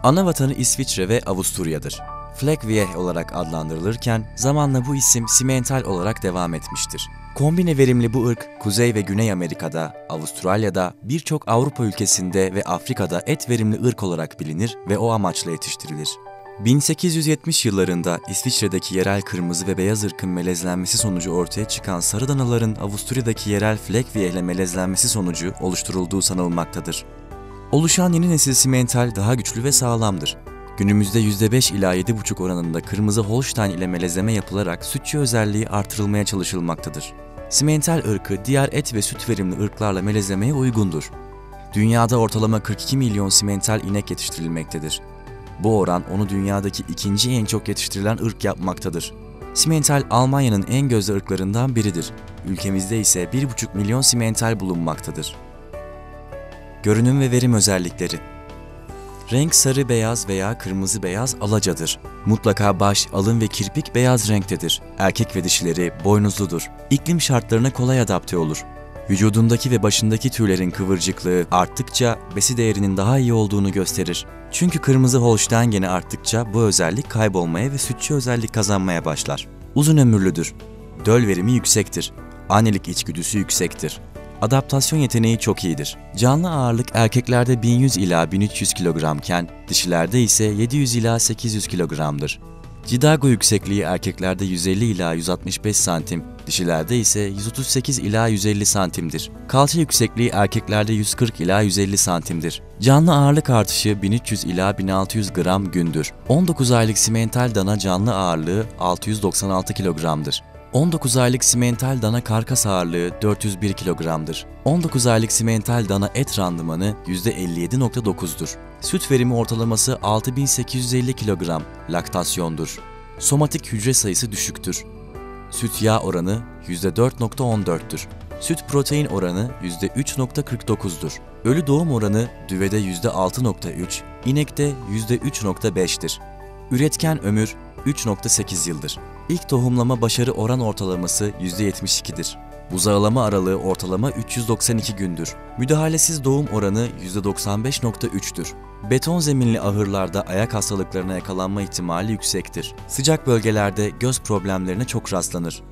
Ana vatanı İsviçre ve Avusturya'dır. Fleckvieh olarak adlandırılırken zamanla bu isim Simmental olarak devam etmiştir. Kombine verimli bu ırk, Kuzey ve Güney Amerika'da, Avustralya'da, birçok Avrupa ülkesinde ve Afrika'da et verimli ırk olarak bilinir ve o amaçla yetiştirilir. 1870 yıllarında İsviçre'deki yerel kırmızı ve beyaz ırkın melezlenmesi sonucu ortaya çıkan sarı danaların Avusturya'daki yerel Fleckvieh ile melezlenmesi sonucu oluşturulduğu sanılmaktadır. Oluşan yeni nesil Simmental daha güçlü ve sağlamdır. Günümüzde %5 ila 7,5 oranında kırmızı Holstein ile melezleme yapılarak sütçü özelliği artırılmaya çalışılmaktadır. Simmental ırkı diğer et ve süt verimli ırklarla melezlemeye uygundur. Dünyada ortalama 42 milyon Simmental inek yetiştirilmektedir. Bu oran onu dünyadaki ikinci en çok yetiştirilen ırk yapmaktadır. Simmental Almanya'nın en gözde ırklarından biridir. Ülkemizde ise 1,5 milyon Simmental bulunmaktadır. Görünüm ve verim özellikleri. Renk sarı beyaz veya kırmızı beyaz alacadır. Mutlaka baş, alın ve kirpik beyaz renktedir. Erkek ve dişileri boynuzludur. İklim şartlarına kolay adapte olur. Vücudundaki ve başındaki tüylerin kıvırcıklığı arttıkça besi değerinin daha iyi olduğunu gösterir. Çünkü kırmızı Holstein geni arttıkça bu özellik kaybolmaya ve sütçü özellik kazanmaya başlar. Uzun ömürlüdür. Döl verimi yüksektir. Annelik içgüdüsü yüksektir. Adaptasyon yeteneği çok iyidir. Canlı ağırlık erkeklerde 1100 ila 1300 kilogramken dişilerde ise 700 ila 800 kilogramdır. Cidago yüksekliği erkeklerde 150 ila 165 santim, dişilerde ise 138 ila 150 santimdir. Kalça yüksekliği erkeklerde 140 ila 150 santimdir. Canlı ağırlık artışı 1300 ila 1600 gram gündür. 19 aylık Simmental dana canlı ağırlığı 696 kilogramdır. 19 aylık Simmental dana karkas ağırlığı 401 kilogramdır. 19 aylık Simmental dana et randımanı %57,9'dur. Süt verimi ortalaması 6850 kilogram, laktasyondur. Somatik hücre sayısı düşüktür. Süt yağ oranı %4,14'tür. Süt protein oranı %3,49'dur. Ölü doğum oranı düvede %6,3, inekte %3,5'tir. Üretken ömür 3,8 yıldır. İlk tohumlama başarı oran ortalaması %72'dir. Buzağılama aralığı ortalama 392 gündür. Müdahalesiz doğum oranı %95,3'tür. Beton zeminli ahırlarda ayak hastalıklarına yakalanma ihtimali yüksektir. Sıcak bölgelerde göz problemlerine çok rastlanır.